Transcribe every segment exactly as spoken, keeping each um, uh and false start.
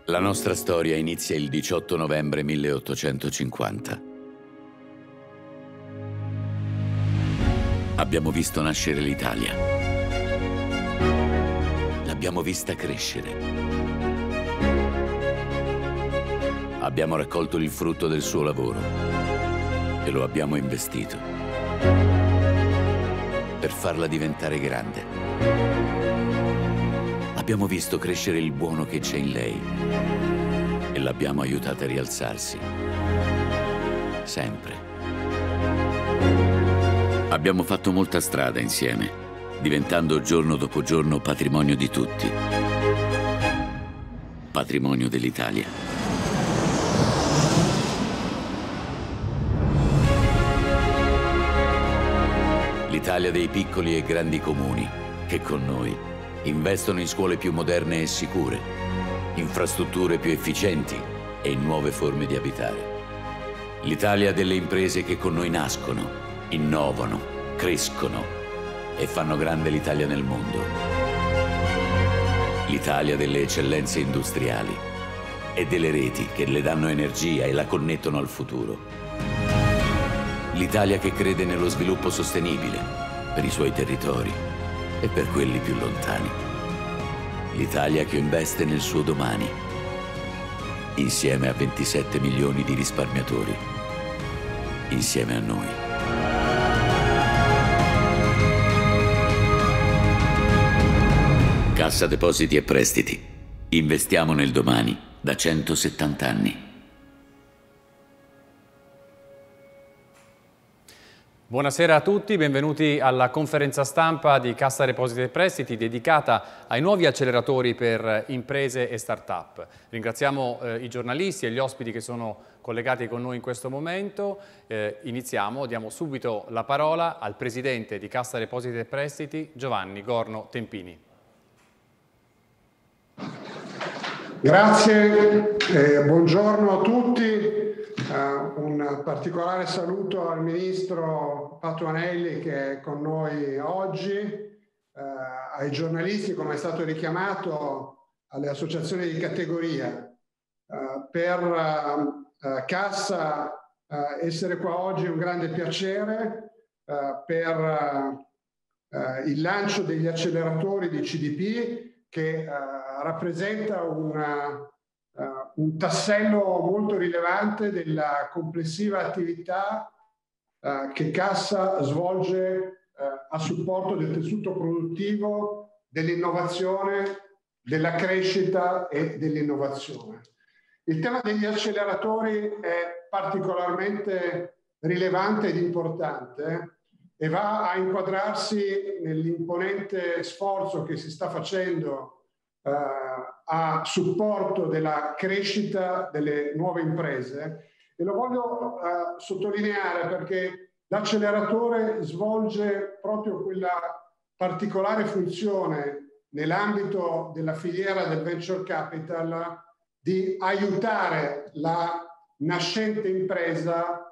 La nostra storia inizia il diciotto novembre milleottocentocinquanta. Abbiamo visto nascere l'Italia. L'abbiamo vista crescere. Abbiamo raccolto il frutto del suo lavoro e lo abbiamo investito per farla diventare grande. Abbiamo visto crescere il buono che c'è in lei e l'abbiamo aiutata a rialzarsi. Sempre. Abbiamo fatto molta strada insieme, diventando giorno dopo giorno patrimonio di tutti. Patrimonio dell'Italia. L'Italia dei piccoli e grandi comuni, che con noi investono in scuole più moderne e sicure, infrastrutture più efficienti e in nuove forme di abitare. L'Italia delle imprese che con noi nascono, innovano, crescono e fanno grande l'Italia nel mondo. L'Italia delle eccellenze industriali e delle reti che le danno energia e la connettono al futuro. L'Italia che crede nello sviluppo sostenibile per i suoi territori e per quelli più lontani. L'Italia che investe nel suo domani, insieme a ventisette milioni di risparmiatori, insieme a noi. Cassa Depositi e Prestiti. Investiamo nel domani da centosettanta anni. Buonasera a tutti, benvenuti alla conferenza stampa di Cassa Depositi e Prestiti dedicata ai nuovi acceleratori per imprese e start-up. Ringraziamo eh, i giornalisti e gli ospiti che sono collegati con noi in questo momento. Eh, iniziamo, diamo subito la parola al presidente di Cassa Depositi e Prestiti, Giovanni Gorno Tempini. Grazie, eh, buongiorno a tutti. Uh, un particolare saluto al ministro Patuanelli che è con noi oggi, uh, ai giornalisti, come è stato richiamato, alle associazioni di categoria. Uh, per uh, uh, Cassa uh, essere qua oggi è un grande piacere uh, per uh, uh, il lancio degli acceleratori di C D P che uh, rappresenta una Uh, un tassello molto rilevante della complessiva attività uh, che Cassa svolge uh, a supporto del tessuto produttivo, dell'innovazione, della crescita e dell'innovazione. Il tema degli acceleratori è particolarmente rilevante ed importante e va a inquadrarsi nell'imponente sforzo che si sta facendo Uh, a supporto della crescita delle nuove imprese, e lo voglio uh, sottolineare perché l'acceleratore svolge proprio quella particolare funzione nell'ambito della filiera del venture capital di aiutare la nascente impresa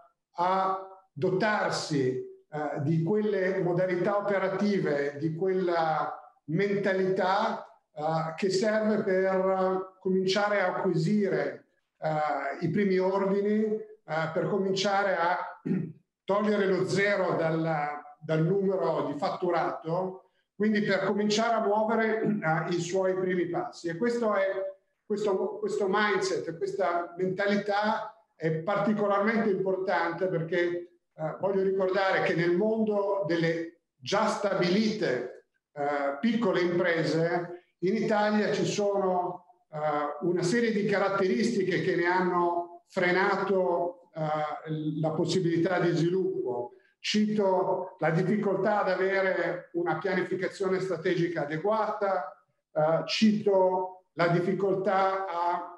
a dotarsi uh, di quelle modalità operative, di quella mentalità Uh, che serve per uh, cominciare a acquisire uh, i primi ordini, uh, per cominciare a togliere lo zero dal, dal numero di fatturato, quindi per cominciare a muovere uh, i suoi primi passi. E questo, è, questo, questo mindset, questa mentalità è particolarmente importante perché uh, voglio ricordare che nel mondo delle già stabilite uh, piccole imprese in Italia ci sono uh, una serie di caratteristiche che ne hanno frenato uh, la possibilità di sviluppo. Cito la difficoltà ad avere una pianificazione strategica adeguata, uh, cito la difficoltà a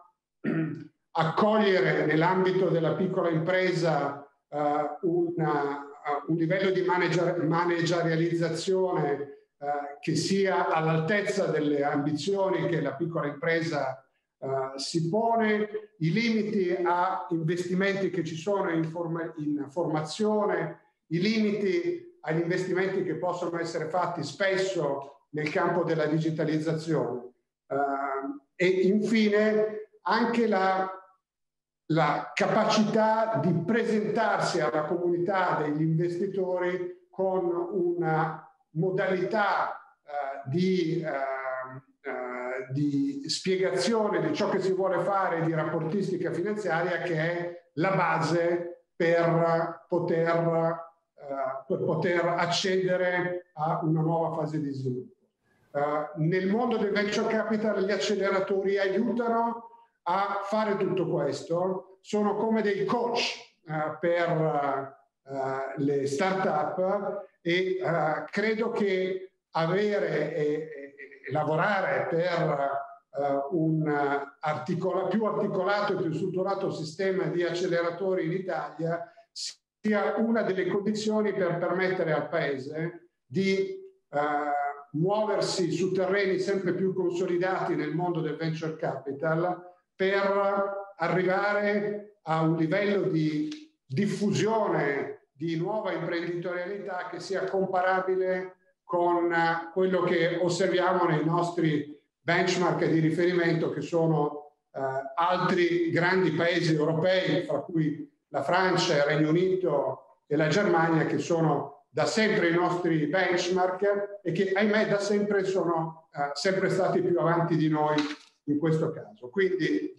accogliere nell'ambito della piccola impresa uh, una, uh, un livello di manager, managerializzazione Uh, che sia all'altezza delle ambizioni che la piccola impresa uh, si pone, i limiti a investimenti che ci sono in, forma, in formazione, i limiti agli investimenti che possono essere fatti spesso nel campo della digitalizzazione uh, e infine anche la, la capacità di presentarsi alla comunità degli investitori con una modalità uh, di, uh, uh, di spiegazione di ciò che si vuole fare di rapportistica finanziaria, che è la base per poter, uh, per poter accedere a una nuova fase di sviluppo. Uh, nel mondo del venture capital gli acceleratori aiutano a fare tutto questo, sono come dei coach uh, per uh, le start-up e uh, credo che avere e, e lavorare per uh, un articola, più articolato e più strutturato sistema di acceleratori in Italia sia una delle condizioni per permettere al Paese di uh, muoversi su terreni sempre più consolidati nel mondo del venture capital, per arrivare a un livello di diffusione di nuova imprenditorialità che sia comparabile con quello che osserviamo nei nostri benchmark di riferimento, che sono eh, altri grandi paesi europei, fra cui la Francia, il Regno Unito e la Germania, che sono da sempre i nostri benchmark e che, ahimè, da sempre sono eh, sempre stati più avanti di noi in questo caso. Quindi eh,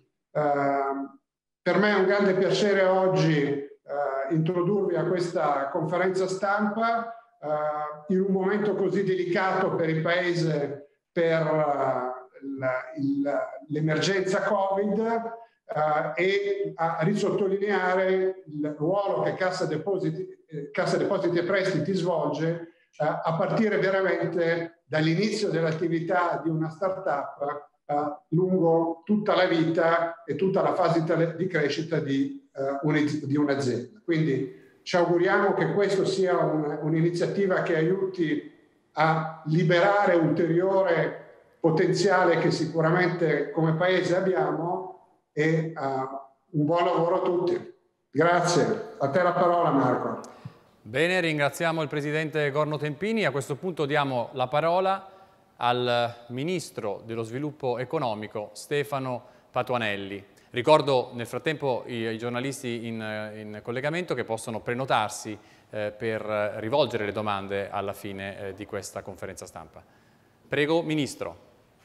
per me è un grande piacere oggi eh, introdurvi a questa conferenza stampa eh, in un momento così delicato per il Paese, per uh, l'emergenza Covid, eh, e a risottolineare il ruolo che Cassa Depositi, eh, Cassa Depositi e Prestiti svolge eh, a partire veramente dall'inizio dell'attività di una startup Uh, lungo tutta la vita e tutta la fase di crescita di, uh, di un'azienda. Quindi ci auguriamo che questo sia un'iniziativa che aiuti a liberare ulteriore potenziale che sicuramente come Paese abbiamo, e uh, un buon lavoro a tutti. Grazie. A te la parola, Marco. Bene, ringraziamo il Presidente Gorno Tempini. A questo punto diamo la parola al Ministro dello Sviluppo Economico Stefano Patuanelli. Ricordo nel frattempo i, i giornalisti in, in collegamento che possono prenotarsi eh, per rivolgere le domande alla fine eh, di questa conferenza stampa. Prego, Ministro.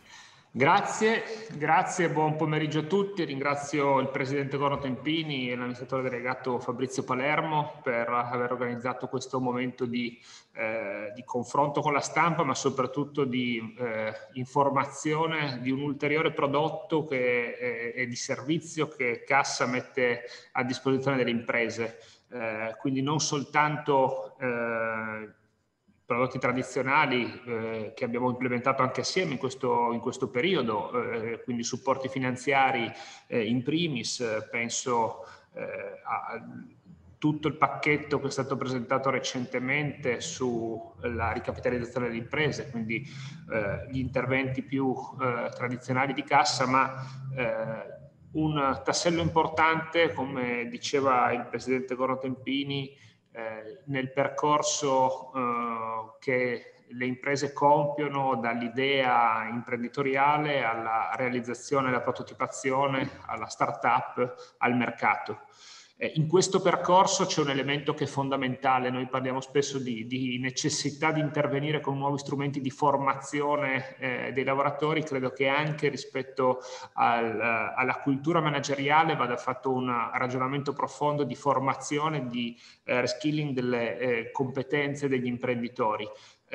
Grazie, grazie, buon pomeriggio a tutti. Ringrazio il Presidente Gorno Tempini e l'amministratore delegato Fabrizio Palermo per aver organizzato questo momento di, eh, di confronto con la stampa, ma soprattutto di eh, informazione di un ulteriore prodotto che è, è di servizio che Cassa mette a disposizione delle imprese. Eh, quindi non soltanto eh, prodotti tradizionali eh, che abbiamo implementato anche assieme in questo, in questo periodo, eh, quindi supporti finanziari eh, in primis, eh, penso eh, a tutto il pacchetto che è stato presentato recentemente sulla ricapitalizzazione delle imprese, quindi eh, gli interventi più eh, tradizionali di Cassa, ma eh, un tassello importante, come diceva il Presidente Gorno Tempini, Eh, nel percorso eh, che le imprese compiono dall'idea imprenditoriale alla realizzazione, alla prototipazione, alla start-up, al mercato. Eh, in questo percorso c'è un elemento che è fondamentale. Noi parliamo spesso di, di necessità di intervenire con nuovi strumenti di formazione eh, dei lavoratori. Credo che anche rispetto al, alla cultura manageriale vada fatto un ragionamento profondo di formazione, di eh, reskilling delle eh, competenze degli imprenditori.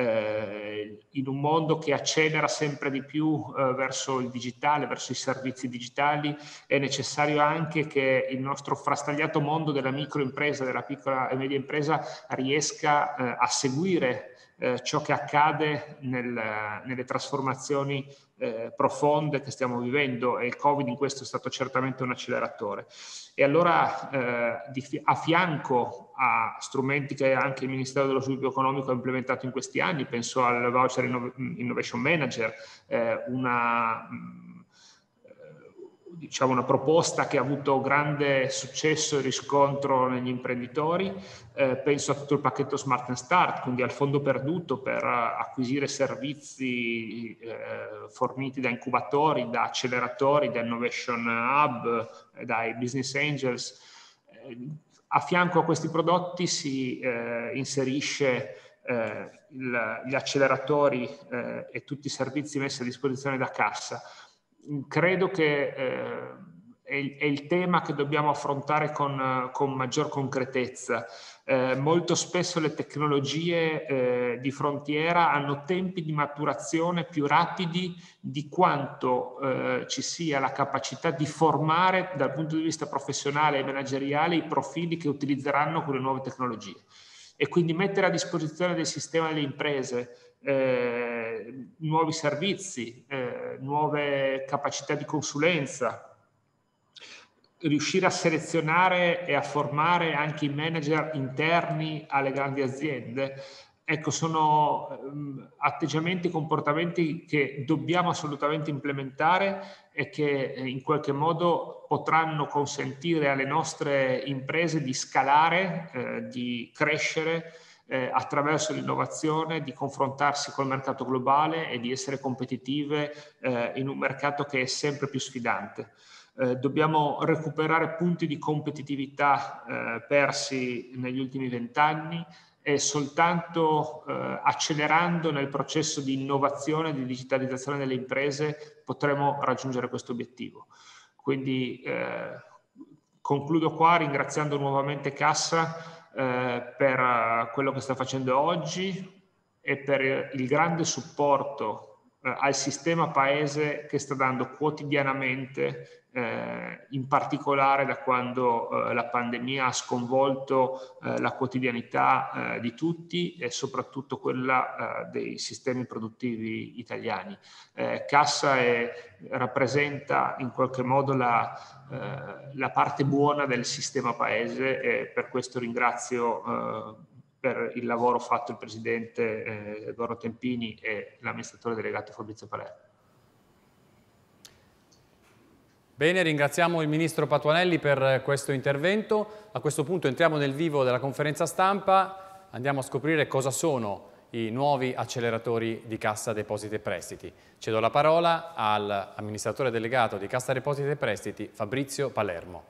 Eh, in un mondo che accelera sempre di più eh, verso il digitale, verso i servizi digitali, è necessario anche che il nostro frastagliato mondo della microimpresa, della piccola e media impresa riesca eh, a seguire eh, ciò che accade nel, nelle trasformazioni eh, profonde che stiamo vivendo, e il Covid in questo è stato certamente un acceleratore. E allora eh, di, a fianco a strumenti che anche il Ministero dello Sviluppo Economico ha implementato in questi anni, penso al Voucher Innovation Manager, eh, una, diciamo una proposta che ha avuto grande successo e riscontro negli imprenditori. Eh, penso a tutto il pacchetto Smart and Start, quindi al fondo perduto per acquisire servizi eh, forniti da incubatori, da acceleratori, da Innovation Hub, eh, dai Business Angels. Eh, a fianco a questi prodotti si eh, inserisce eh, il, gli acceleratori eh, e tutti i servizi messi a disposizione da Cassa. Credo che eh, è, il, è il tema che dobbiamo affrontare con, con maggior concretezza. Eh, molto spesso le tecnologie eh, di frontiera hanno tempi di maturazione più rapidi di quanto eh, ci sia la capacità di formare dal punto di vista professionale e manageriale i profili che utilizzeranno quelle nuove tecnologie. E quindi mettere a disposizione del sistema delle imprese Eh, nuovi servizi, eh, nuove capacità di consulenza, riuscire a selezionare e a formare anche i manager interni alle grandi aziende. Ecco, sono ehm, atteggiamenti e comportamenti che dobbiamo assolutamente implementare e che eh, in qualche modo potranno consentire alle nostre imprese di scalare, eh, di crescere, Eh, attraverso l'innovazione, di confrontarsi col mercato globale e di essere competitive eh, in un mercato che è sempre più sfidante. Eh, dobbiamo recuperare punti di competitività eh, persi negli ultimi vent'anni e soltanto eh, accelerando nel processo di innovazione e di digitalizzazione delle imprese potremo raggiungere questo obiettivo. Quindi eh, concludo qua ringraziando nuovamente Cassa Eh, per uh, quello che sta facendo oggi e per il grande supporto eh, al sistema paese che sta dando quotidianamente, eh, in particolare da quando eh, la pandemia ha sconvolto eh, la quotidianità eh, di tutti e soprattutto quella eh, dei sistemi produttivi italiani. Eh, Cassa è, rappresenta in qualche modo la Eh, la parte buona del sistema paese e per questo ringrazio eh, per il lavoro fatto il Presidente eh, Governo Tempini e l'amministratore delegato Fabrizio Palermo. Bene, ringraziamo il Ministro Patuanelli per questo intervento. A questo punto entriamo nel vivo della conferenza stampa, andiamo a scoprire cosa sono i nuovi acceleratori di Cassa Depositi e Prestiti. Cedo la parola all'amministratore delegato di Cassa Depositi e Prestiti, Fabrizio Palermo.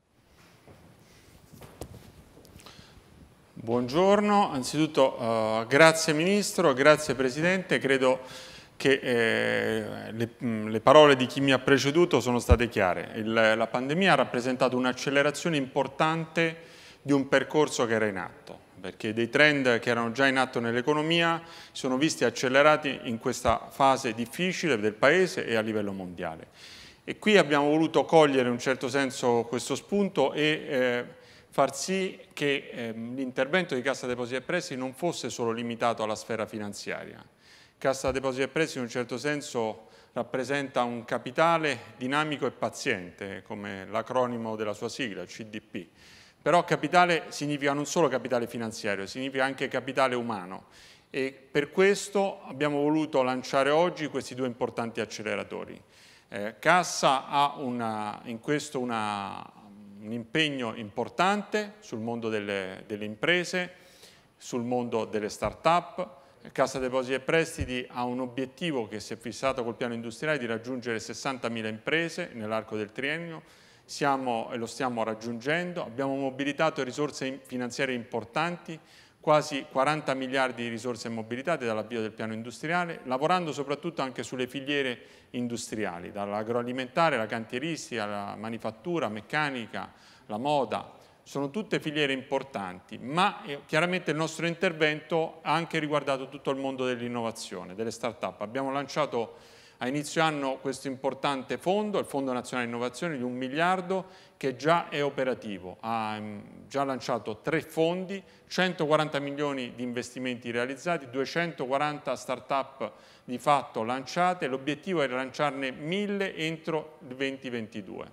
Buongiorno, anzitutto uh, grazie Ministro, grazie Presidente. Credo che eh, le, le parole di chi mi ha preceduto sono state chiare. Il, la pandemia ha rappresentato un'accelerazione importante di un percorso che era in atto, perché dei trend che erano già in atto nell'economia sono visti accelerati in questa fase difficile del Paese e a livello mondiale. E qui abbiamo voluto cogliere in un certo senso questo spunto e eh, far sì che eh, l'intervento di Cassa Depositi e Prestiti non fosse solo limitato alla sfera finanziaria. Cassa Depositi e Prestiti in un certo senso rappresenta un capitale dinamico e paziente, come l'acronimo della sua sigla, C D P. Però capitale significa non solo capitale finanziario, significa anche capitale umano e per questo abbiamo voluto lanciare oggi questi due importanti acceleratori. Eh, Cassa ha una, in questo una, un impegno importante sul mondo delle, delle imprese, sul mondo delle start-up. Cassa Depositi e Prestiti ha un obiettivo che si è fissato col piano industriale di raggiungere sessantamila imprese nell'arco del triennio. Siamo e lo stiamo raggiungendo, abbiamo mobilitato risorse finanziarie importanti, quasi quaranta miliardi di risorse mobilitate dall'avvio del piano industriale, lavorando soprattutto anche sulle filiere industriali, dall'agroalimentare alla cantieristica, alla manifattura, meccanica, la moda. Sono tutte filiere importanti, ma chiaramente il nostro intervento ha anche riguardato tutto il mondo dell'innovazione, delle start-up. Abbiamo lanciato a inizio anno questo importante fondo, il Fondo Nazionale Innovazione di un miliardo che già è operativo, ha già lanciato tre fondi, centoquaranta milioni di investimenti realizzati, duecentoquaranta start-up di fatto lanciate, l'obiettivo è lanciarne mille entro il duemilaventidue.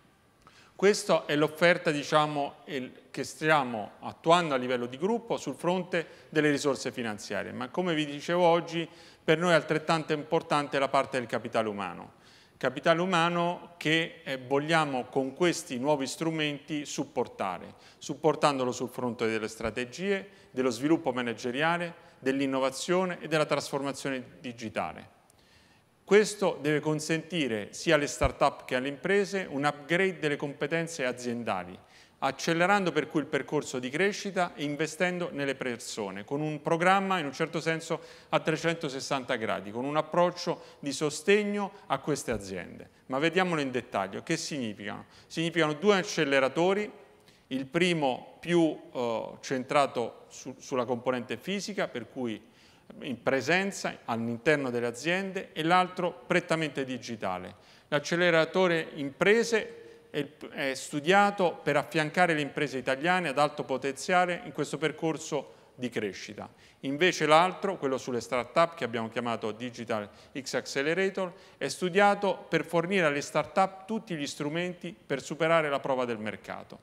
Questa è l'offerta, diciamo, che stiamo attuando a livello di gruppo sul fronte delle risorse finanziarie, ma come vi dicevo oggi per noi è altrettanto importante la parte del capitale umano. capitale umano che eh, vogliamo con questi nuovi strumenti supportare, supportandolo sul fronte delle strategie, dello sviluppo manageriale, dell'innovazione e della trasformazione digitale. Questo deve consentire sia alle start-up che alle imprese un upgrade delle competenze aziendali, accelerando per cui il percorso di crescita e investendo nelle persone, con un programma in un certo senso a trecentosessanta gradi, con un approccio di sostegno a queste aziende. Ma vediamolo in dettaglio. Che significano? Significano due acceleratori, il primo più eh, centrato su, sulla componente fisica, per cui in presenza all'interno delle aziende, e l'altro prettamente digitale. L'acceleratore imprese è studiato per affiancare le imprese italiane ad alto potenziale in questo percorso di crescita. Invece l'altro, quello sulle start-up, che abbiamo chiamato Digital X Accelerator, è studiato per fornire alle start-up tutti gli strumenti per superare la prova del mercato.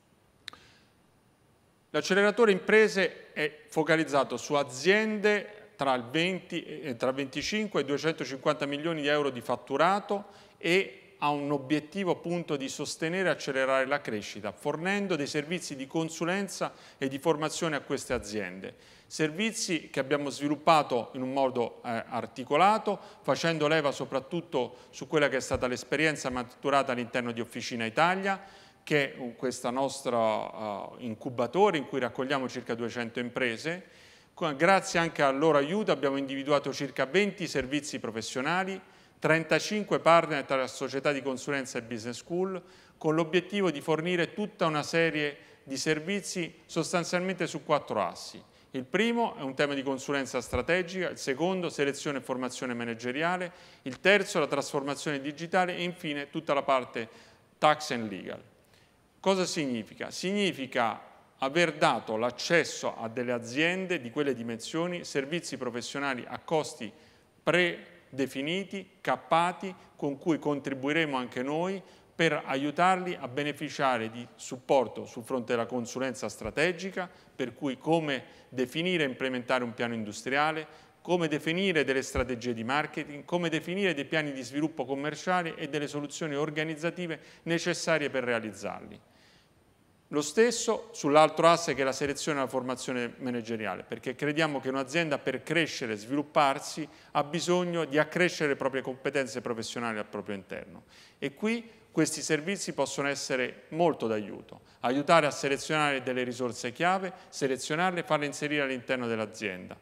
L'acceleratore imprese è focalizzato su aziende tra il venti, tra venticinque e duecentocinquanta milioni di euro di fatturato e ha un obiettivo appunto di sostenere e accelerare la crescita, fornendo dei servizi di consulenza e di formazione a queste aziende. Servizi che abbiamo sviluppato in un modo eh, articolato, facendo leva soprattutto su quella che è stata l'esperienza maturata all'interno di Officina Italia, che è questa nostra uh, incubatore in cui raccogliamo circa duecento imprese. Grazie anche al loro aiuto abbiamo individuato circa venti servizi professionali, trentacinque partner tra società di consulenza e business school, con l'obiettivo di fornire tutta una serie di servizi sostanzialmente su quattro assi. Il primo è un tema di consulenza strategica, il secondo selezione e formazione manageriale, il terzo la trasformazione digitale e infine tutta la parte tax and legal. Cosa significa? Significa aver dato l'accesso a delle aziende di quelle dimensioni, servizi professionali a costi predefiniti, cappati, con cui contribuiremo anche noi per aiutarli a beneficiare di supporto sul fronte della consulenza strategica, per cui come definire e implementare un piano industriale, come definire delle strategie di marketing, come definire dei piani di sviluppo commerciale e delle soluzioni organizzative necessarie per realizzarli. Lo stesso sull'altro asse che è la selezione e la formazione manageriale, perché crediamo che un'azienda per crescere e svilupparsi ha bisogno di accrescere le proprie competenze professionali al proprio interno. E qui questi servizi possono essere molto d'aiuto, aiutare a selezionare delle risorse chiave, selezionarle e farle inserire all'interno dell'azienda.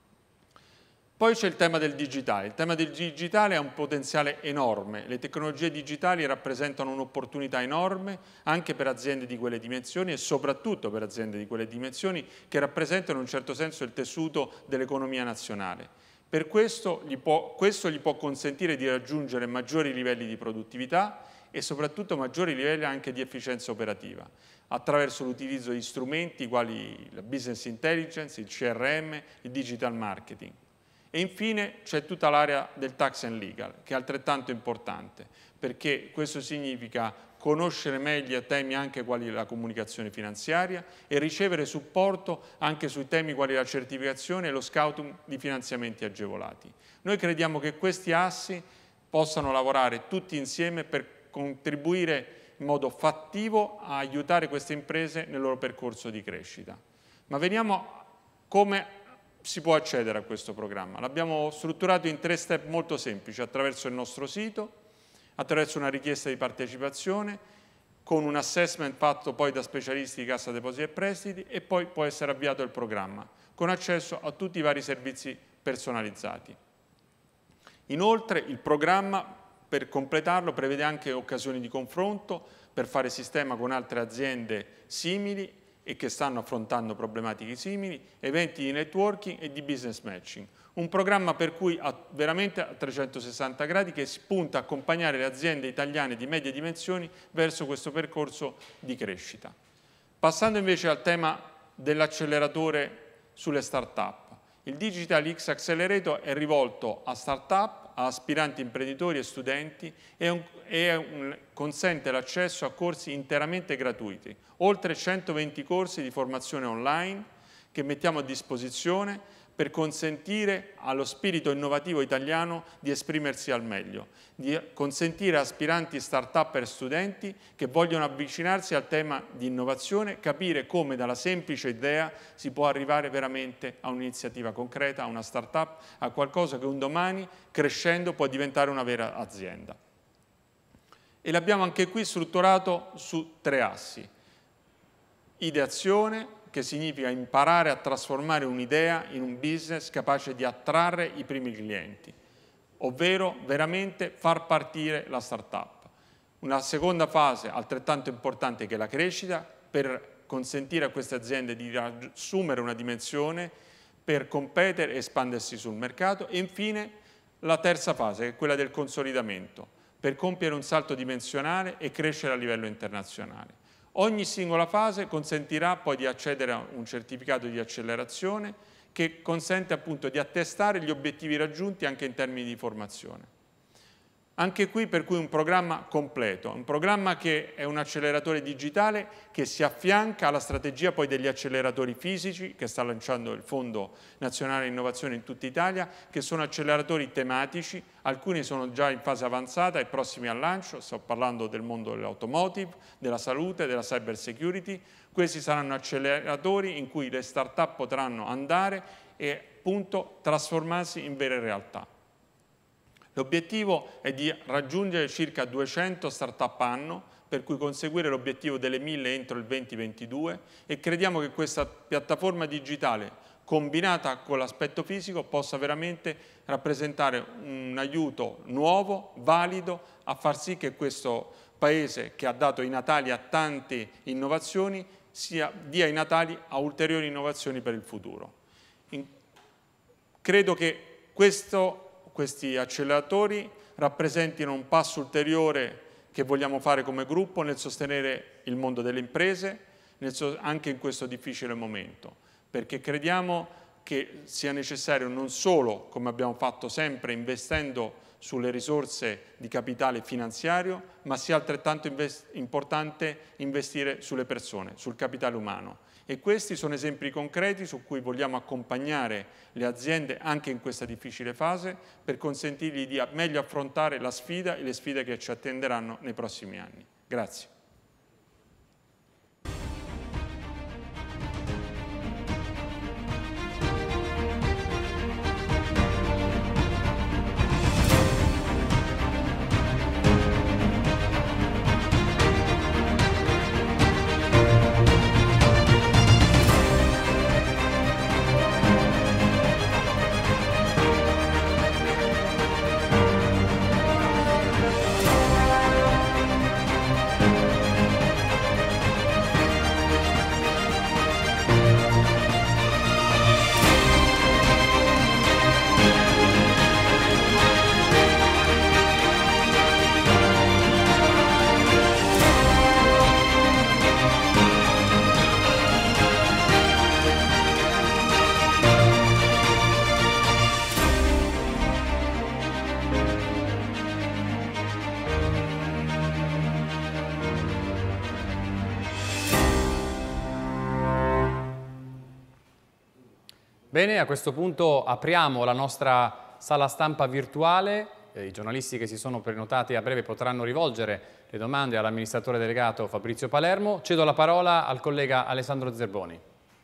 Poi c'è il tema del digitale. Il tema del digitale ha un potenziale enorme. Le tecnologie digitali rappresentano un'opportunità enorme anche per aziende di quelle dimensioni e soprattutto per aziende di quelle dimensioni che rappresentano in un certo senso il tessuto dell'economia nazionale. Per questo gli, può, questo gli può consentire di raggiungere maggiori livelli di produttività e soprattutto maggiori livelli anche di efficienza operativa, attraverso l'utilizzo di strumenti quali la business intelligence, il C R M, il digital marketing. E infine c'è tutta l'area del tax and legal, che è altrettanto importante, perché questo significa conoscere meglio temi anche quali la comunicazione finanziaria e ricevere supporto anche sui temi quali la certificazione e lo scouting di finanziamenti agevolati. Noi crediamo che questi assi possano lavorare tutti insieme per contribuire in modo fattivo a aiutare queste imprese nel loro percorso di crescita. Ma vediamo come si può accedere a questo programma. L'abbiamo strutturato in tre step molto semplici, attraverso il nostro sito, attraverso una richiesta di partecipazione, con un assessment fatto poi da specialisti di Cassa Depositi e Prestiti e poi può essere avviato il programma, con accesso a tutti i vari servizi personalizzati. Inoltre il programma, per completarlo, prevede anche occasioni di confronto per fare sistema con altre aziende simili e che stanno affrontando problematiche simili, eventi di networking e di business matching. Un programma per cui ha veramente a trecentosessanta gradi che punta a accompagnare le aziende italiane di medie dimensioni verso questo percorso di crescita. Passando invece al tema dell'acceleratore sulle start-up. Il Digital X Accelerator è rivolto a start-up, a aspiranti imprenditori e studenti e, un, e un, consente l'accesso a corsi interamente gratuiti, oltre centoventi corsi di formazione online che mettiamo a disposizione per consentire allo spirito innovativo italiano di esprimersi al meglio, di consentire a aspiranti start-up e studenti che vogliono avvicinarsi al tema di innovazione, capire come dalla semplice idea si può arrivare veramente a un'iniziativa concreta, a una start-up, a qualcosa che un domani, crescendo, può diventare una vera azienda. E l'abbiamo anche qui strutturato su tre assi. Ideazione, che significa imparare a trasformare un'idea in un business capace di attrarre i primi clienti, ovvero veramente far partire la startup. Una seconda fase altrettanto importante che è la crescita, per consentire a queste aziende di assumere una dimensione, per competere e espandersi sul mercato, e infine la terza fase, che è quella del consolidamento, per compiere un salto dimensionale e crescere a livello internazionale. Ogni singola fase consentirà poi di accedere a un certificato di accelerazione che consente appunto di attestare gli obiettivi raggiunti anche in termini di formazione. Anche qui per cui un programma completo, un programma che è un acceleratore digitale che si affianca alla strategia poi degli acceleratori fisici che sta lanciando il Fondo Nazionale Innovazione in tutta Italia, che sono acceleratori tematici, alcuni sono già in fase avanzata e prossimi al lancio, sto parlando del mondo dell'automotive, della salute, della cyber security. Questi saranno acceleratori in cui le start-up potranno andare e appunto trasformarsi in vere realtà. L'obiettivo è di raggiungere circa duecento start-up anno, per cui conseguire l'obiettivo delle mille entro il duemilaventidue, e crediamo che questa piattaforma digitale combinata con l'aspetto fisico possa veramente rappresentare un aiuto nuovo, valido, a far sì che questo Paese, che ha dato i natali a tante innovazioni, sia, dia i natali a ulteriori innovazioni per il futuro. In, credo che questo Questi acceleratori rappresentino un passo ulteriore che vogliamo fare come gruppo nel sostenere il mondo delle imprese, nel so- anche in questo difficile momento, perché crediamo che sia necessario non solo, come abbiamo fatto sempre, investendo sulle risorse di capitale finanziario, ma sia altrettanto invest- importante investire sulle persone, sul capitale umano. E questi sono esempi concreti su cui vogliamo accompagnare le aziende anche in questa difficile fase per consentirgli di meglio affrontare la sfida e le sfide che ci attenderanno nei prossimi anni. Grazie. Bene, a questo punto apriamo la nostra sala stampa virtuale. Eh, I giornalisti che si sono prenotati a breve potranno rivolgere le domande all'amministratore delegato Fabrizio Palermo. Cedo la parola al collega Alessandro Zerboni.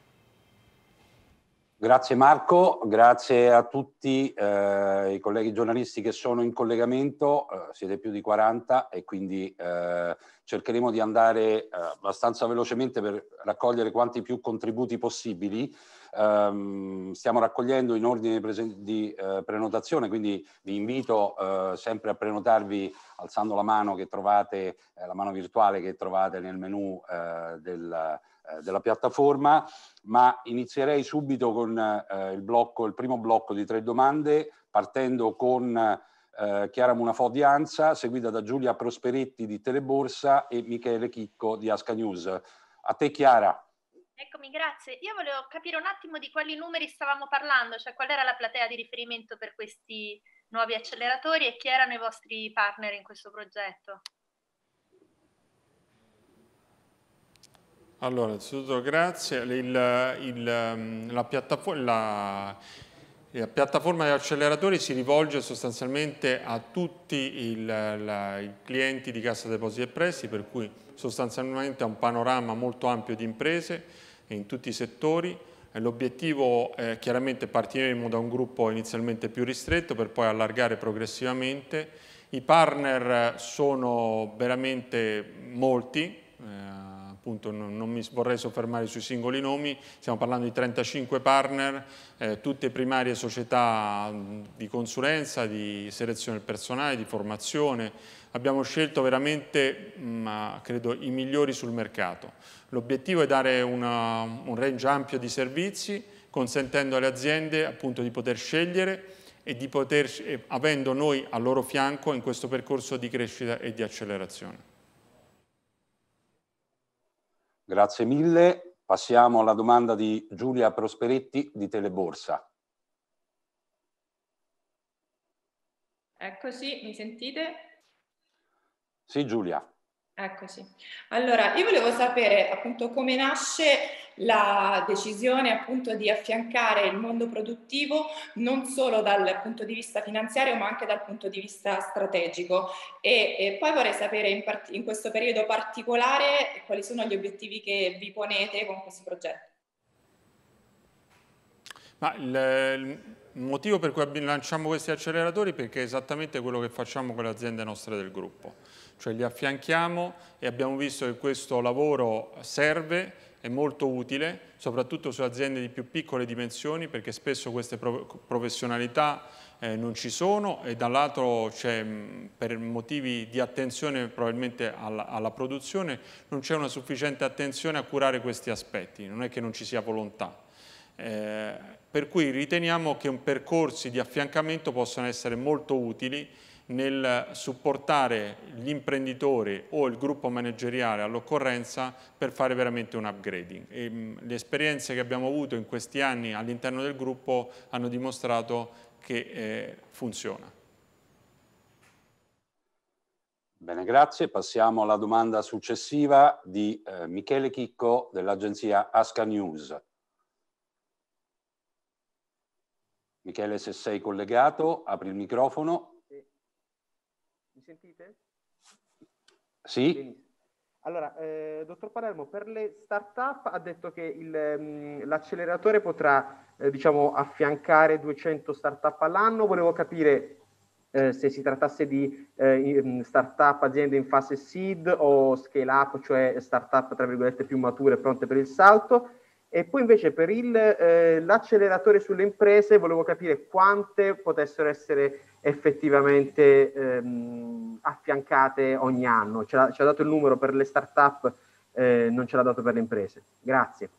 Grazie Marco, grazie a tutti eh, i colleghi giornalisti che sono in collegamento, eh, siete più di quaranta e quindi eh, cercheremo di andare eh, abbastanza velocemente per raccogliere quanti più contributi possibili. Um, stiamo raccogliendo in ordine di, di uh, prenotazione, quindi vi invito uh, sempre a prenotarvi alzando la mano che trovate, eh, la mano virtuale che trovate nel menu uh, del, uh, della piattaforma, ma inizierei subito con uh, il, blocco, il primo blocco di tre domande, partendo con uh, Chiara Munafò di ANSA, seguita da Giulia Prosperetti di Teleborsa e Michele Chicco di Asca News. A te Chiara. Eccomi, grazie. Io volevo capire un attimo di quali numeri stavamo parlando, cioè qual era la platea di riferimento per questi nuovi acceleratori e chi erano i vostri partner in questo progetto. Allora, innanzitutto grazie. Il, il, la, piattaforma, la, la piattaforma di acceleratori si rivolge sostanzialmente a tutti il, la, i clienti di Cassa Depositi e Prestiti, per cui sostanzialmente ha un panorama molto ampio di imprese in tutti i settori. L'obiettivo è chiaramente partiremo da un gruppo inizialmente più ristretto per poi allargare progressivamente. I partner sono veramente molti, eh, appunto non, non mi vorrei soffermare sui singoli nomi, stiamo parlando di trentacinque partner, eh, tutte primarie società di consulenza, di selezione del personale, di formazione. Abbiamo scelto veramente, mh, credo, i migliori sul mercato. L'obiettivo è dare una, un range ampio di servizi, consentendo alle aziende appunto di poter scegliere e di poter, avendo noi al loro fianco in questo percorso di crescita e di accelerazione. Grazie mille. Passiamo alla domanda di Giulia Prosperetti di Teleborsa. Eccoci, mi sentite? Sì, Giulia. Eccoci. Allora, io volevo sapere appunto come nasce la decisione appunto di affiancare il mondo produttivo non solo dal punto di vista finanziario ma anche dal punto di vista strategico e, e poi vorrei sapere in, in questo periodo particolare quali sono gli obiettivi che vi ponete con questi progetti. Ma il, il motivo per cui lanciamo questi acceleratori è perché è esattamente quello che facciamo con le aziende nostre del gruppo. Cioè li affianchiamo e abbiamo visto che questo lavoro serve, è molto utile, soprattutto su aziende di più piccole dimensioni, perché spesso queste professionalità eh, non ci sono e dall'altro c'è, per motivi di attenzione probabilmente alla, alla produzione, non c'è una sufficiente attenzione a curare questi aspetti, non è che non ci sia volontà. Eh, per cui riteniamo che un percorsi di affiancamento possano essere molto utili nel supportare gli imprenditori o il gruppo manageriale all'occorrenza per fare veramente un upgrading. E, mh, le esperienze che abbiamo avuto in questi anni all'interno del gruppo hanno dimostrato che eh, funziona. Bene, grazie. Passiamo alla domanda successiva di eh, Michele Chicco dell'agenzia Asca News. Michele, se sei collegato, apri il microfono. Mi sentite? Sì. Benissimo. Allora, eh, dottor Palermo, per le start-up ha detto che l'acceleratore potrà eh, diciamo, affiancare duecento start-up all'anno. Volevo capire eh, se si trattasse di eh, start-up aziende in fase seed o scale-up, cioè start-up tra virgolette più mature pronte per il salto. E poi invece per eh, l'acceleratore sulle imprese volevo capire quante potessero essere effettivamente ehm, affiancate ogni anno. Ci ha, ci ha dato il numero per le start-up, eh, non ce l'ha dato per le imprese. Grazie.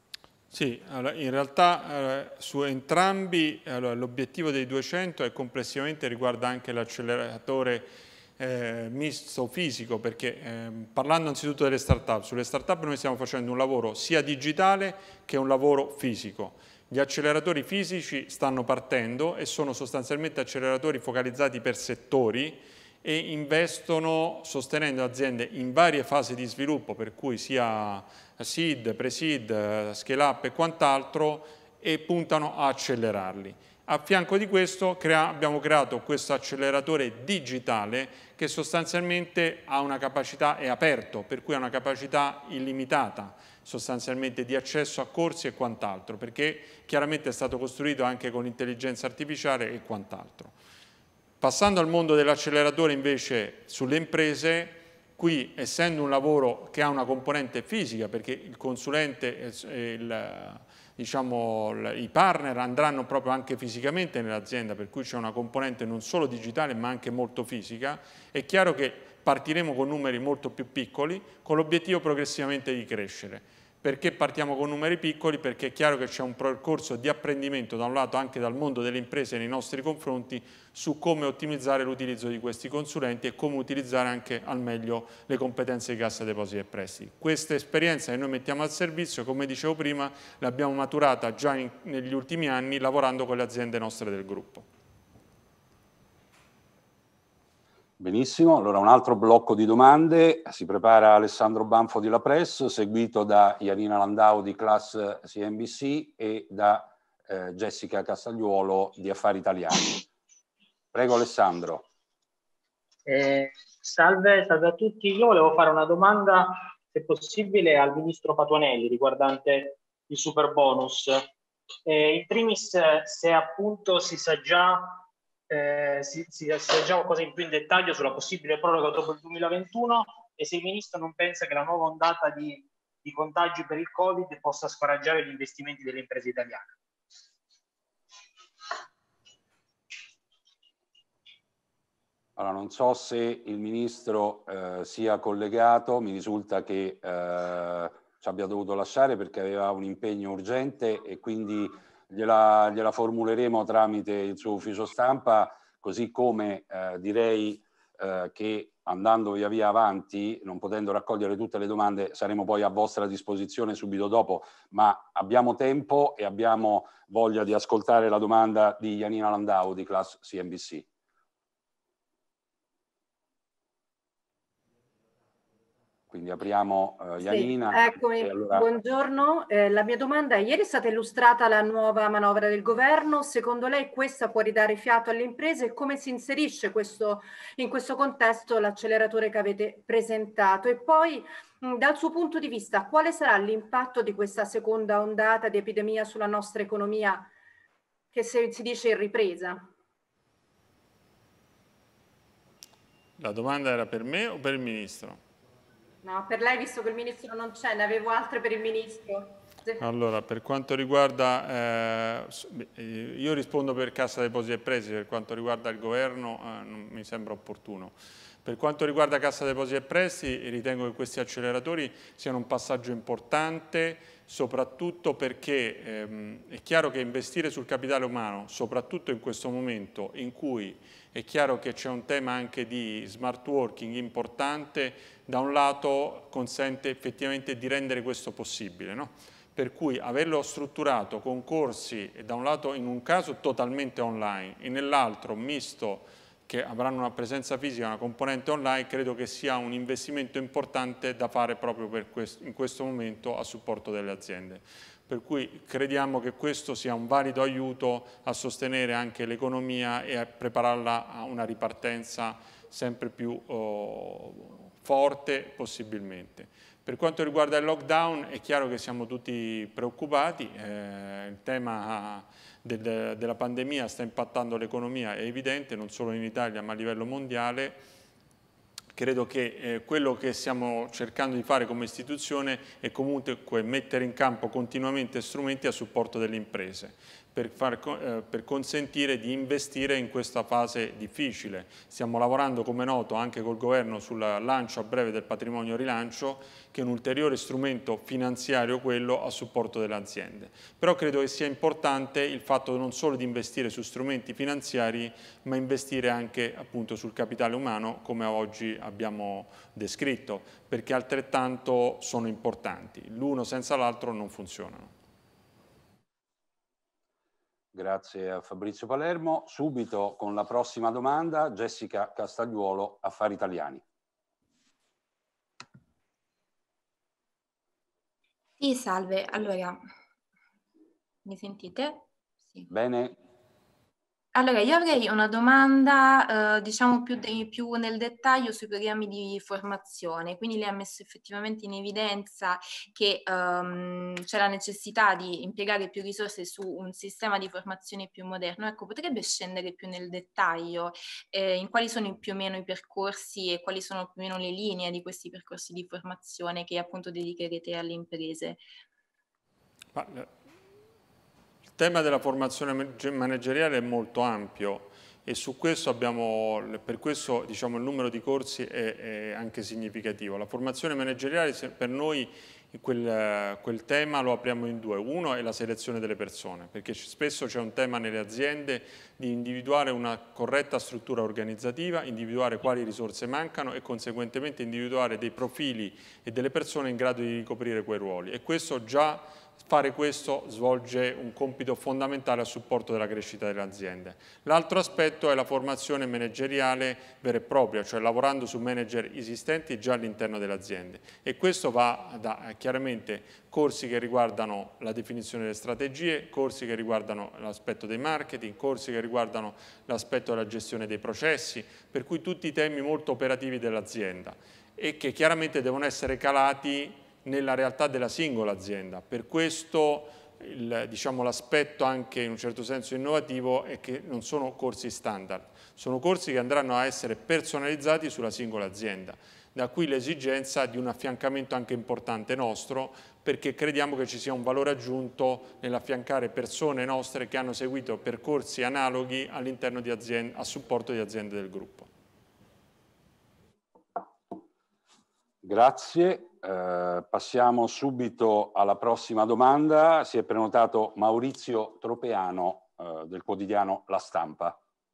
Sì, allora, in realtà eh, su entrambi allora, l'obiettivo dei duecento è complessivamente riguarda anche l'acceleratore Eh, misto fisico, perché eh, parlando anzitutto delle start-up, sulle start-up noi stiamo facendo un lavoro sia digitale che un lavoro fisico. Gli acceleratori fisici stanno partendo e sono sostanzialmente acceleratori focalizzati per settori e investono sostenendo aziende in varie fasi di sviluppo, per cui sia seed, pre-seed, scale-up e quant'altro, e puntano a accelerarli. A fianco di questo crea, abbiamo creato questo acceleratore digitale che sostanzialmente ha una capacità, è aperto, per cui ha una capacità illimitata sostanzialmente di accesso a corsi e quant'altro, perché chiaramente è stato costruito anche con intelligenza artificiale e quant'altro. Passando al mondo dell'acceleratore invece sulle imprese, qui essendo un lavoro che ha una componente fisica, perché il consulente e il diciamo, i partner andranno proprio anche fisicamente nell'azienda, per cui c'è una componente non solo digitale ma anche molto fisica, è chiaro che partiremo con numeri molto più piccoli con l'obiettivo progressivamente di crescere. Perché partiamo con numeri piccoli? Perché è chiaro che c'è un percorso di apprendimento da un lato anche dal mondo delle imprese nei nostri confronti su come ottimizzare l'utilizzo di questi consulenti e come utilizzare anche al meglio le competenze di Cassa Depositi e Prestiti. Questa esperienza che noi mettiamo al servizio, come dicevo prima, l'abbiamo maturata già in, negli ultimi anni lavorando con le aziende nostre del gruppo. Benissimo, allora un altro blocco di domande, si prepara Alessandro Banfo di La Press, seguito da Janina Landau di Class C N B C e da eh, Jessica Castagliuolo di Affari Italiani. Prego Alessandro. Eh, salve, salve a tutti, io volevo fare una domanda, se possibile, al Ministro Patuanelli riguardante il super bonus. Eh, in primis, se appunto si sa già Eh, si, si, si sa già qualcosa in più in dettaglio sulla possibile proroga dopo il duemilaventuno e se il Ministro non pensa che la nuova ondata di, di contagi per il Covid possa scoraggiare gli investimenti delle imprese italiane. Allora, non so se il Ministro eh, sia collegato, mi risulta che eh, ci abbia dovuto lasciare perché aveva un impegno urgente e quindi gliela, gliela formuleremo tramite il suo ufficio stampa, così come eh, direi eh, che andando via via avanti, non potendo raccogliere tutte le domande, saremo poi a vostra disposizione subito dopo, ma abbiamo tempo e abbiamo voglia di ascoltare la domanda di Janina Landau di Class C N B C. Quindi apriamo uh, Janina. Sì, eccomi, allora... buongiorno. Eh, la mia domanda è: ieri è stata illustrata la nuova manovra del governo, secondo lei questa può ridare fiato alle imprese e come si inserisce questo, in questo contesto l'acceleratore che avete presentato? E poi mh, dal suo punto di vista quale sarà l'impatto di questa seconda ondata di epidemia sulla nostra economia che se, si dice in ripresa? La domanda era per me o per il Ministro? No, per lei, visto che il Ministro non c'è, ne avevo altre per il Ministro. Allora, per quanto riguarda, eh, io rispondo per Cassa Depositi e Prestiti, per quanto riguarda il Governo eh, non mi sembra opportuno. Per quanto riguarda Cassa Depositi e Prestiti, ritengo che questi acceleratori siano un passaggio importante, soprattutto perché ehm, è chiaro che investire sul capitale umano, soprattutto in questo momento in cui è chiaro che c'è un tema anche di smart working importante, da un lato consente effettivamente di rendere questo possibile, no? Per cui averlo strutturato con corsi, da un lato in un caso totalmente online e nell'altro misto che avranno una presenza fisica, una componente online, credo che sia un investimento importante da fare proprio per questo, in questo momento a supporto delle aziende. Per cui crediamo che questo sia un valido aiuto a sostenere anche l'economia e a prepararla a una ripartenza sempre più oh, forte possibilmente. Per quanto riguarda il lockdown è chiaro che siamo tutti preoccupati, eh, il tema del, della pandemia sta impattando l'economia, è evidente, non solo in Italia ma a livello mondiale. Credo che eh, quello che stiamo cercando di fare come istituzione è comunque mettere in campo continuamente strumenti a supporto delle imprese per, far, eh, per consentire di investire in questa fase difficile. Stiamo lavorando, come noto, anche col Governo sul lancio a breve del patrimonio rilancio, che è un ulteriore strumento finanziario quello a supporto delle aziende. Però credo che sia importante il fatto non solo di investire su strumenti finanziari, ma investire anche appunto sul capitale umano, come oggi abbiamo descritto, perché altrettanto sono importanti. L'uno senza l'altro non funzionano. Grazie a Fabrizio Palermo. Subito con la prossima domanda, Jessica Castagliuolo, Affari Italiani. Sì, salve. Allora, mi sentite? Sì. Bene. Allora, io avrei una domanda, eh, diciamo, più, de- più nel dettaglio sui programmi di formazione. Quindi lei ha messo effettivamente in evidenza che ehm, c'è la necessità di impiegare più risorse su un sistema di formazione più moderno. Ecco, potrebbe scendere più nel dettaglio eh, in quali sono più o meno i percorsi e quali sono più o meno le linee di questi percorsi di formazione che appunto dedicherete alle imprese? Ma, il tema della formazione manageriale è molto ampio e su questo abbiamo, per questo diciamo, il numero di corsi è, è anche significativo. La formazione manageriale per noi quel, quel tema lo apriamo in due. Uno è la selezione delle persone, perché spesso c'è un tema nelle aziende di individuare una corretta struttura organizzativa, individuare quali risorse mancano e conseguentemente individuare dei profili e delle persone in grado di ricoprire quei ruoli. E questo già fare questo svolge un compito fondamentale a supporto della crescita delle aziende. L'altro aspetto è la formazione manageriale vera e propria, cioè lavorando su manager esistenti già all'interno delle aziende, e questo va da chiaramente corsi che riguardano la definizione delle strategie, corsi che riguardano l'aspetto dei marketing, corsi che riguardano l'aspetto della gestione dei processi, per cui tutti i temi molto operativi dell'azienda e che chiaramente devono essere calati nella realtà della singola azienda. Per questo diciamo, l'aspetto anche in un certo senso innovativo è che non sono corsi standard, sono corsi che andranno a essere personalizzati sulla singola azienda. Da qui l'esigenza di un affiancamento anche importante nostro, perché crediamo che ci sia un valore aggiunto nell'affiancare persone nostre che hanno seguito percorsi analoghi all'interno di aziende, a supporto di aziende del gruppo. Grazie. Eh, passiamo subito alla prossima domanda. Si è prenotato Maurizio Tropeano eh, del quotidiano La Stampa.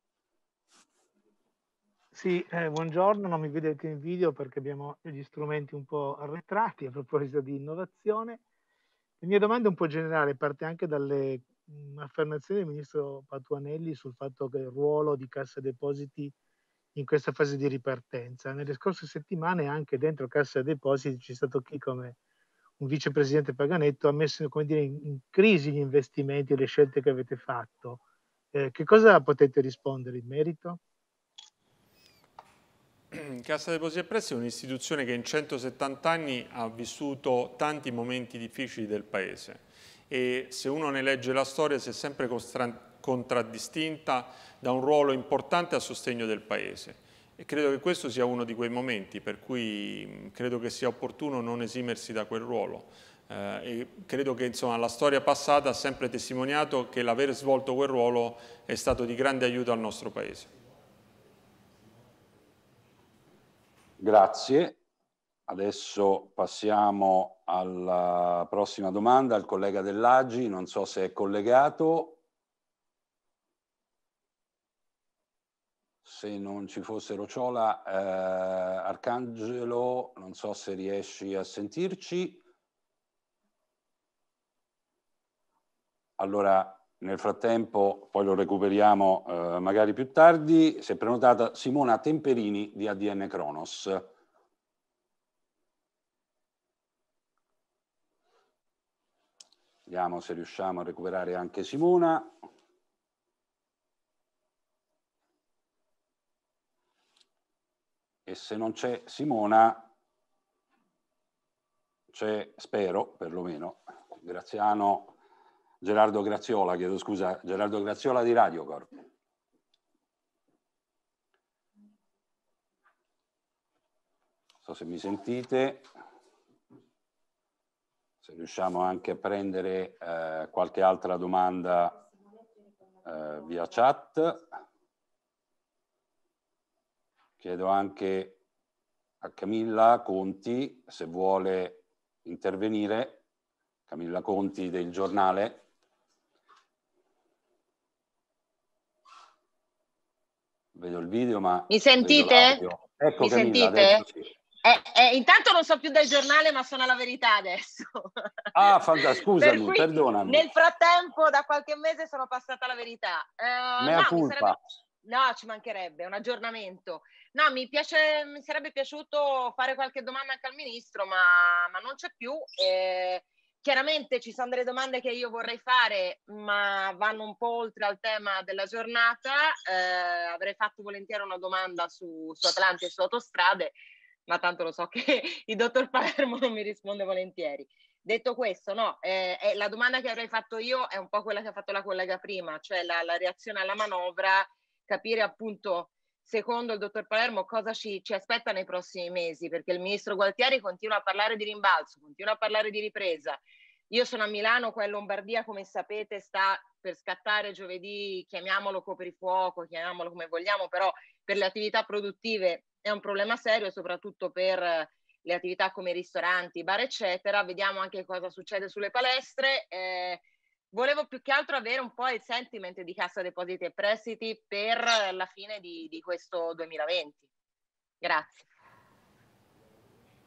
Sì, eh, buongiorno, non mi vedete in video perché abbiamo gli strumenti un po' arretrati a proposito di innovazione. La mia domanda è un po' generale, parte anche dalle mh, affermazioni del ministro Patuanelli sul fatto che il ruolo di Cassa Depositi in questa fase di ripartenza. Nelle scorse settimane anche dentro Cassa Depositi c'è stato chi, come un vicepresidente Paganetto, ha messo, come dire, in, in crisi gli investimenti e le scelte che avete fatto. Eh, che cosa potete rispondere in merito? Cassa Depositi e Prestiti è un'istituzione che in centosettanta anni ha vissuto tanti momenti difficili del Paese e se uno ne legge la storia si è sempre contraddistinta da un ruolo importante a sostegno del Paese e credo che questo sia uno di quei momenti per cui credo che sia opportuno non esimersi da quel ruolo. Eh, e credo che insomma, la storia passata ha sempre testimoniato che l'aver svolto quel ruolo è stato di grande aiuto al nostro Paese. Grazie. Adesso passiamo alla prossima domanda, al collega Dell'Agi, non so se è collegato. Se non ci fosse Rociola, eh, Arcangelo, non so se riesci a sentirci. Allora, nel frattempo, poi lo recuperiamo eh, magari più tardi, si è prenotata Simona Temperini di A D N Cronos. Vediamo se riusciamo a recuperare anche Simona. E se non c'è Simona, c'è, spero, perlomeno, Graziano... Gerardo Graziola, chiedo scusa, Gerardo Graziola di Radiocorp. Non so se mi sentite, se riusciamo anche a prendere eh, qualche altra domanda eh, via chat. Chiedo anche a Camilla Conti se vuole intervenire, Camilla Conti del Giornale. Vedo il video, ma... Mi sentite? Ecco, Mi Camilla, sentite? adesso sì. Eh, eh, intanto non so più del giornale, ma sono alla verità adesso. Ah, fantastico, scusami, per cui, perdonami. Nel frattempo, da qualche mese sono passata alla verità. Uh, Mea no, culpa. mi sarebbe... no, ci mancherebbe, un aggiornamento. No, mi, piace, mi sarebbe piaciuto fare qualche domanda anche al Ministro, ma, ma non c'è più. Eh, Chiaramente ci sono delle domande che io vorrei fare, ma vanno un po' oltre al tema della giornata. Eh, avrei fatto volentieri una domanda su, su Atlanti e su autostrade, ma tanto lo so che il dottor Palermo non mi risponde volentieri. Detto questo, no, eh, eh, la domanda che avrei fatto io è un po' quella che ha fatto la collega prima, cioè la, la reazione alla manovra, capire appunto, secondo il dottor Palermo, cosa ci, ci aspetta nei prossimi mesi, perché il ministro Gualtieri continua a parlare di rimbalzo, continua a parlare di ripresa. Io sono a Milano, qua in Lombardia, come sapete, sta per scattare giovedì, chiamiamolo coprifuoco, chiamiamolo come vogliamo, però per le attività produttive è un problema serio, soprattutto per le attività come ristoranti, bar, eccetera. Vediamo anche cosa succede sulle palestre. Eh, volevo più che altro avere un po' il sentiment di Cassa Depositi e Prestiti per la fine di, di questo duemilaventi. Grazie.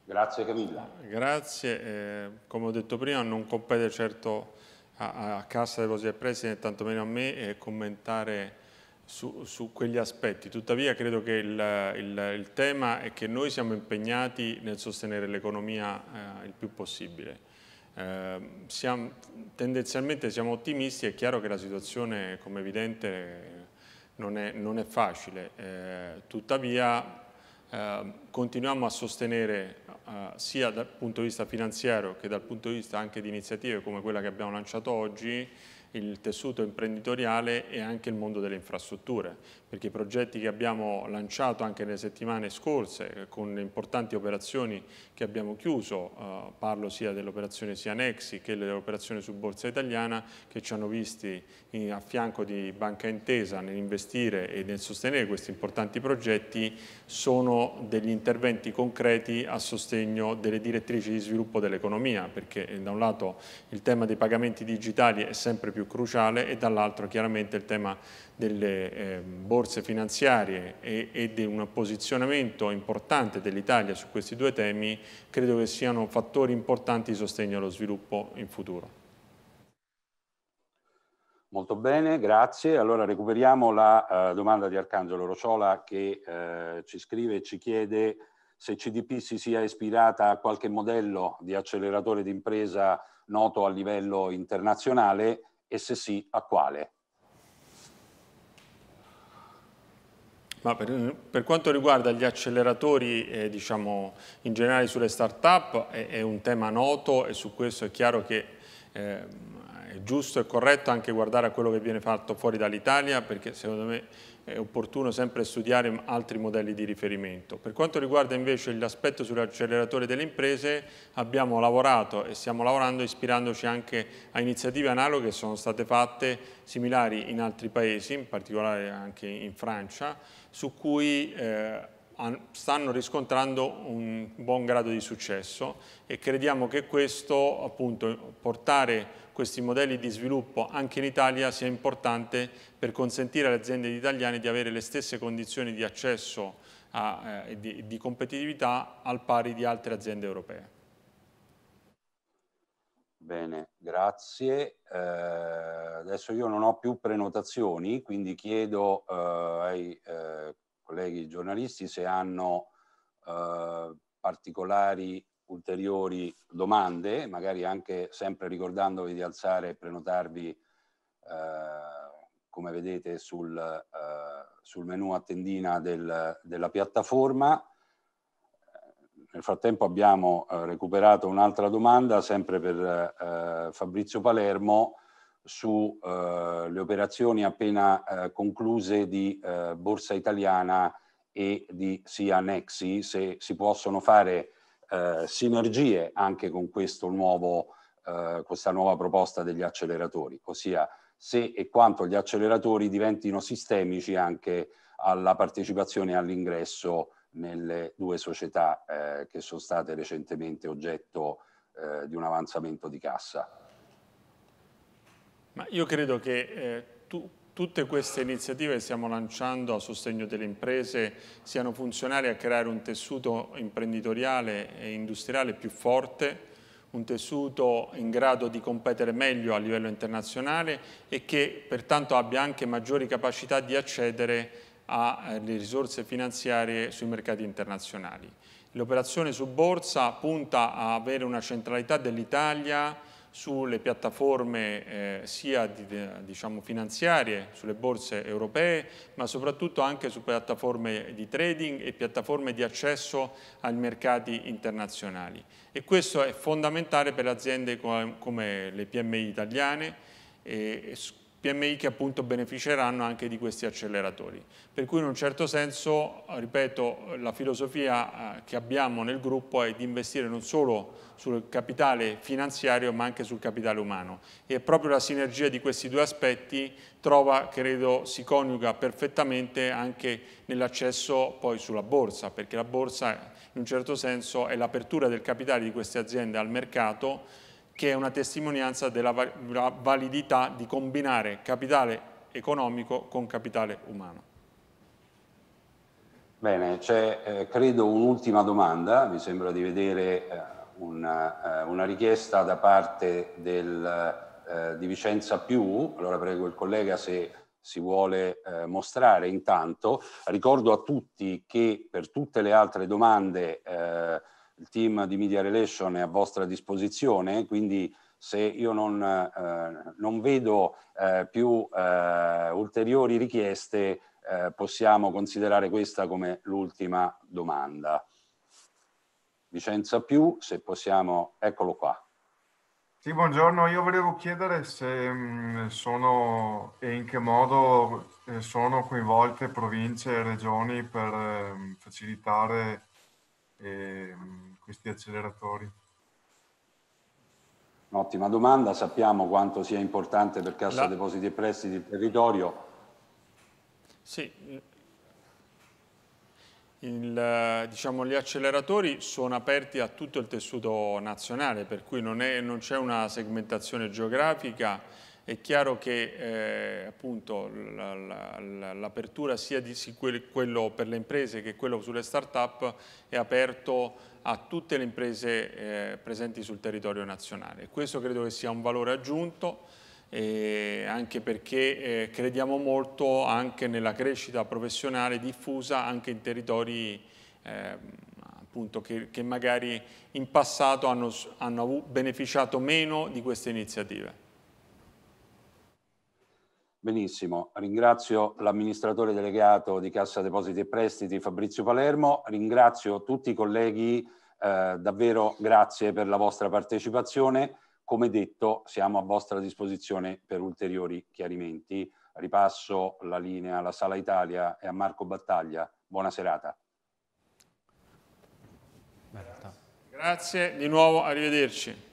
Grazie Camilla. Grazie, eh, come ho detto prima non compete certo a, a Cassa Depositi e Prestiti né tantomeno a me eh, commentare su, su quegli aspetti. Tuttavia credo che il, il, il tema è che noi siamo impegnati nel sostenere l'economia eh, il più possibile. Eh, siamo, tendenzialmente siamo ottimisti, è chiaro che la situazione come evidente non è, non è facile, eh, tuttavia eh, continuiamo a sostenere eh, sia dal punto di vista finanziario che dal punto di vista anche di iniziative come quella che abbiamo lanciato oggi il tessuto imprenditoriale e anche il mondo delle infrastrutture, perché i progetti che abbiamo lanciato anche nelle settimane scorse con le importanti operazioni che abbiamo chiuso, eh, parlo sia dell'operazione Sianexi che dell'operazione su Borsa Italiana, che ci hanno visti in, a fianco di Banca Intesa nell'investire e nel sostenere questi importanti progetti, sono degli interventi concreti a sostegno delle direttrici di sviluppo dell'economia, perché da un lato il tema dei pagamenti digitali è sempre più cruciale e dall'altro chiaramente il tema delle eh, borse finanziarie e, e di un posizionamento importante dell'Italia su questi due temi credo che siano fattori importanti di sostegno allo sviluppo in futuro. Molto bene, grazie. Allora recuperiamo la uh, domanda di Arcangelo Rociola che uh, ci scrive e ci chiede se C D P si sia ispirata a qualche modello di acceleratore d'impresa noto a livello internazionale e se sì, a quale? Ma per, per quanto riguarda gli acceleratori, eh, diciamo, in generale sulle start-up, è, è un tema noto e su questo è chiaro che eh, è giusto e corretto anche guardare a quello che viene fatto fuori dall'Italia, perché secondo me è opportuno sempre studiare altri modelli di riferimento. Per quanto riguarda invece l'aspetto sull'acceleratore delle imprese, abbiamo lavorato e stiamo lavorando ispirandoci anche a iniziative analoghe che sono state fatte similari in altri paesi, in particolare anche in Francia, su cui eh, stanno riscontrando un buon grado di successo e crediamo che questo, appunto, portare questi modelli di sviluppo anche in Italia sia importante per consentire alle aziende italiane di avere le stesse condizioni di accesso e eh, di, di competitività al pari di altre aziende europee. Bene, grazie. Eh, adesso io non ho più prenotazioni, quindi chiedo eh, ai eh, colleghi giornalisti se hanno eh, particolari ulteriori domande, magari anche sempre ricordandovi di alzare e prenotarvi eh, come vedete sul, eh, sul menu a tendina del, della piattaforma. Nel frattempo abbiamo eh, recuperato un'altra domanda sempre per eh, Fabrizio Palermo su eh, le operazioni appena eh, concluse di eh, Borsa Italiana e di Sianexi, se si possono fare Eh, sinergie anche con questo nuovo, eh, questa nuova proposta degli acceleratori, ossia se e quanto gli acceleratori diventino sistemici anche alla partecipazione e all'ingresso nelle due società eh, che sono state recentemente oggetto eh, di un avanzamento di cassa. Ma io credo che eh, tu tutte queste iniziative che stiamo lanciando a sostegno delle imprese siano funzionali a creare un tessuto imprenditoriale e industriale più forte, un tessuto in grado di competere meglio a livello internazionale e che pertanto abbia anche maggiori capacità di accedere alle risorse finanziarie sui mercati internazionali. L'operazione su borsa punta a avere una centralità dell'Italia sulle piattaforme eh, sia di, diciamo, finanziarie, sulle borse europee, ma soprattutto anche su piattaforme di trading e piattaforme di accesso ai mercati internazionali. E questo è fondamentale per aziende come, come le P M I italiane, e P M I che appunto beneficeranno anche di questi acceleratori. Per cui in un certo senso, ripeto, la filosofia eh, che abbiamo nel gruppo è di investire non solo sul capitale finanziario ma anche sul capitale umano, e proprio la sinergia di questi due aspetti trova, credo, si coniuga perfettamente anche nell'accesso poi sulla borsa, perché la borsa in un certo senso è l'apertura del capitale di queste aziende al mercato, che è una testimonianza della validità di combinare capitale economico con capitale umano. Bene, c'è eh, credo un'ultima domanda, mi sembra di vedere eh, una, eh, una richiesta da parte del, eh, di Vicenza Più. Allora prego il collega se si vuole eh, mostrare intanto. Ricordo a tutti che per tutte le altre domande eh, il team di Media Relation è a vostra disposizione, quindi se io non, eh, non vedo eh, più eh, ulteriori richieste, Eh, possiamo considerare questa come l'ultima domanda. Vicenza Più, se possiamo, eccolo qua. Sì, buongiorno, io volevo chiedere se mh, sono e in che modo eh, sono coinvolte province e regioni per eh, facilitare eh, questi acceleratori. Un'ottima domanda, sappiamo quanto sia importante per Cassa La... Depositi e Prestiti il territorio. Sì, il, diciamo, gli acceleratori sono aperti a tutto il tessuto nazionale, per cui non, è, non c'è una segmentazione geografica. È chiaro che eh, appunto l'apertura sia di quello per le imprese che quello sulle start-up è aperto a tutte le imprese eh, presenti sul territorio nazionale. Questo credo che sia un valore aggiunto. Eh, anche perché eh, crediamo molto anche nella crescita professionale diffusa anche in territori eh, appunto che, che magari in passato hanno, hanno beneficiato meno di queste iniziative. Benissimo, ringrazio l'amministratore delegato di Cassa Depositi e Prestiti Fabrizio Palermo, ringrazio tutti i colleghi, eh, davvero grazie per la vostra partecipazione. Come detto, siamo a vostra disposizione per ulteriori chiarimenti. Ripasso la linea alla Sala Italia e a Marco Battaglia. Buona serata. Grazie, di nuovo, arrivederci.